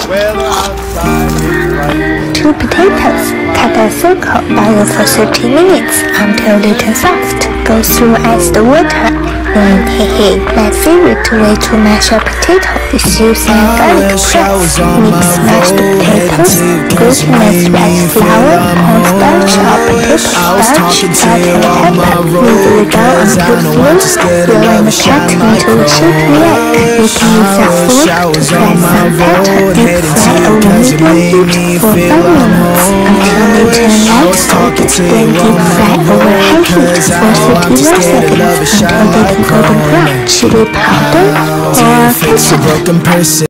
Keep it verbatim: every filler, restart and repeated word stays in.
Two potatoes. Cut a circle, boil for thirty minutes until little soft. Go through ice the water. Mm, hey hey, my favorite way to mash a potato is using garlic press. Mix mashed potatoes, glutinous rice flour, cornstarch or potato starch, salt and pepper. Knead the dough until smooth. Roll and cut into a shape egg. You can use a fork to fry some batter. Deep fry over medium heat for five minutes until they turn light golden. Then deep fry over high heat for thirty more seconds until they golden brown. Chili powder or ketchup.